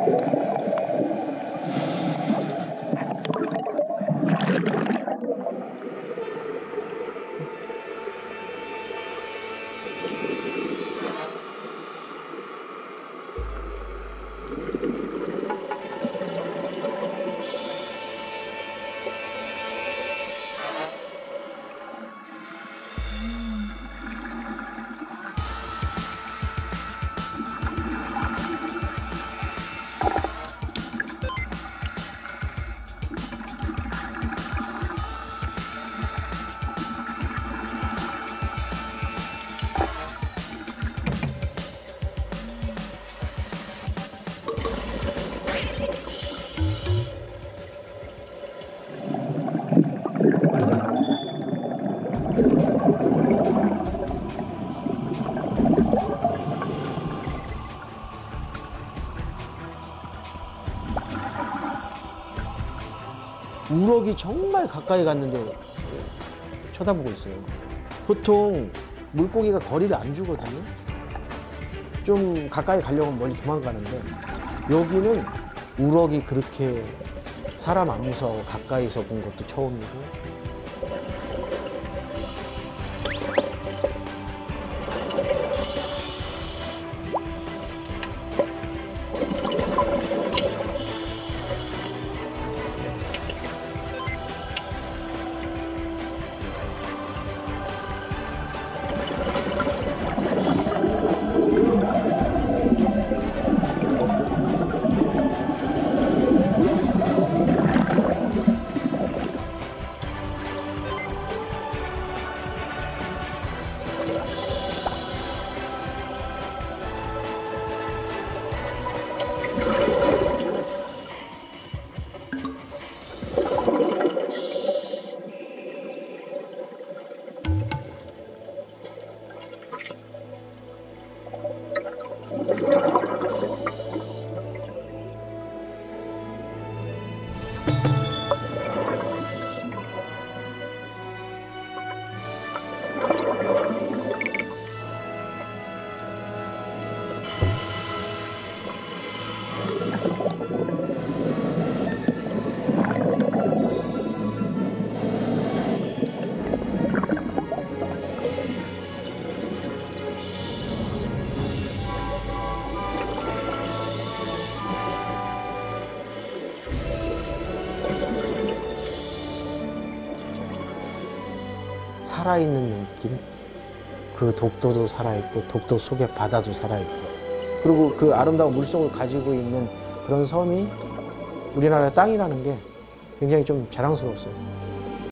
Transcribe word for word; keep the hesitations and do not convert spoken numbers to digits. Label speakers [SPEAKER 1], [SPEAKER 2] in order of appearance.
[SPEAKER 1] 우럭이 정말 가까이 갔는데 쳐다보고 있어요. 보통 물고기가 거리를 안 주거든요. 좀 가까이 가려고 하면 멀리 도망가는데 여기는 우럭이 그렇게 사람 안 무서워 가까이서 본 것도 처음이고. 살아있는 느낌? 그 독도도 살아있고 독도 속에 바다도 살아있고 그리고 그 아름다운 물속을 가지고 있는 그런 섬이 우리나라의 땅이라는 게 굉장히 좀 자랑스러웠어요.